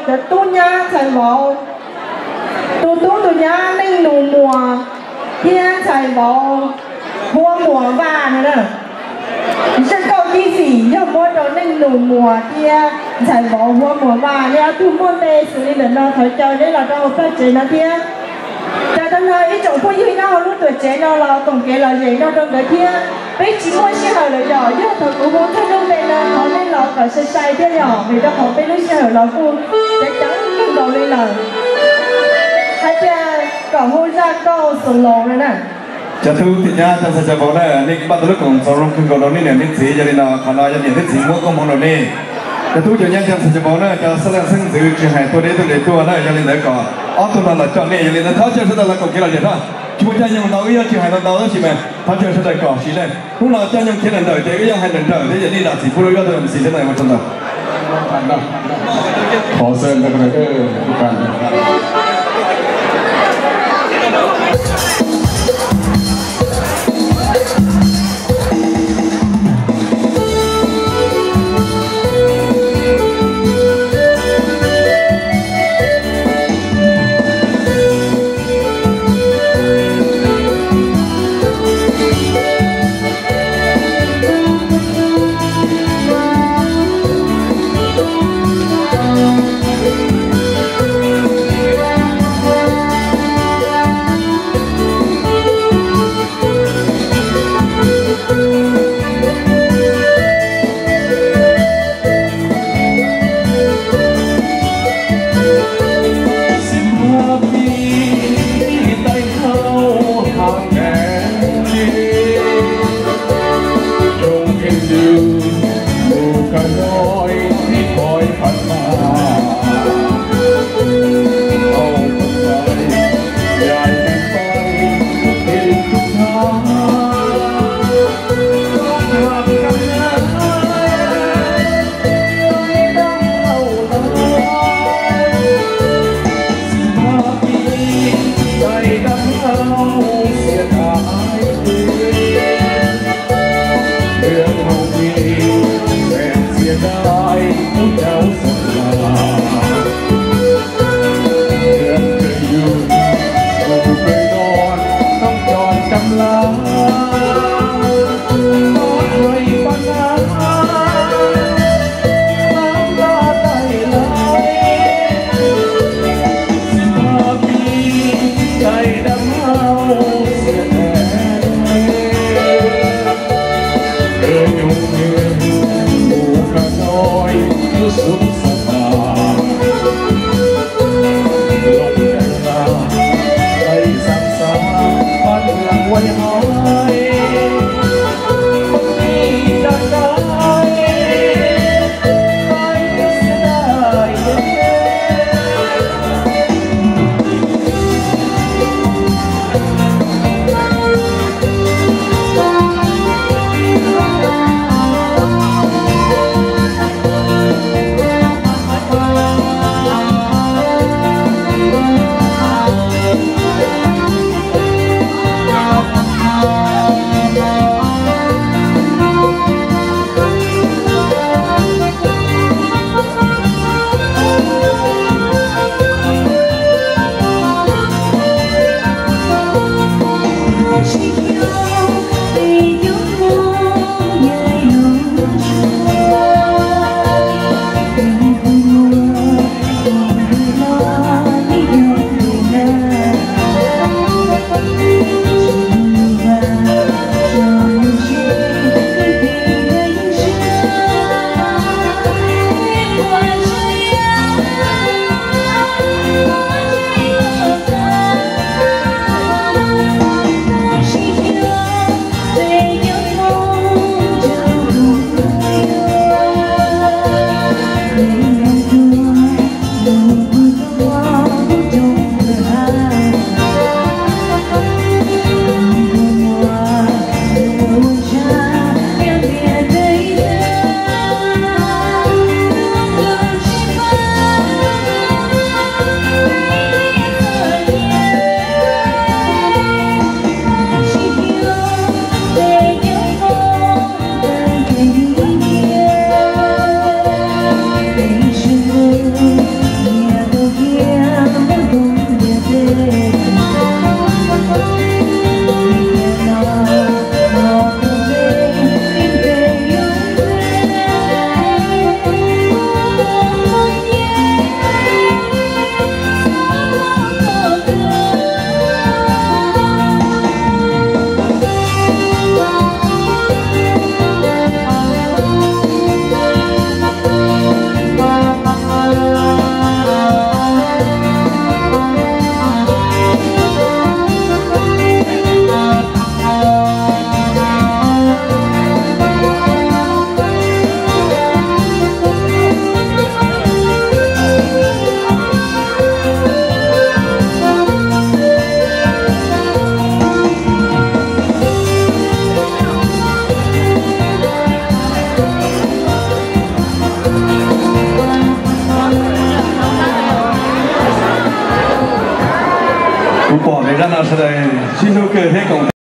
cho tu nhá thầy bảo tu nhá nên nụ mùa kia thầy bảo mua mùa vàng nữa sẽ câu chi phí cho mua đồ nên nụ mùa kia thầy bảo mua mùa vàng nếu tu mua về xử lý được nó phải chờ đấy là đâu phát triển nó kia cho nên là ít chỗ có gì nào lúc tuổi trẻ nó là tổng kết là gì nó trong cái kia bây chỉ muốn xe hở là nhỏ nhất thật cũng muốn thay đổi bên là họ nên là phải xây xây thế nhỏ vì cho họ bên lúc xe hở là phụ chắc chắn không đầu lên là hai cha cả hôn ra câu sùng lồ này nè จะทุกทีนี้จะใช้บอกได้นี่บ้านตัวของสรงคือของเรานี่เนี่ยนี่สีจะนี่นะขณะจะเนี่ยนี่สีม่วงก็มองเรานี่จะทุกอย่างจะใช้บอกได้จะแสดงซึ่งสื่อคือให้ตัวนี้ตัวนั่นจะนี่ไหนก่อนอ๋อตัวนั้นละจอดนี่จะนี่นะเขาจะแสดงละก่อนกี่เราเดี๋ยวนะช่วยใจยังเราอีกคือให้เราเราใช่ไหมเขาจะแสดงก่อนสิเลยพวกเราจะยังเขียนหนังสือแต่ก็ยังให้หนังสือที่จะนี่ละสีผู้รู้ก็จะเป็นสีที่ไหนมาจนละขอเชิญกันเลยทุกท่านเ cũng bỏ thời gian nào sau đây xin lỗi cơ thế cộng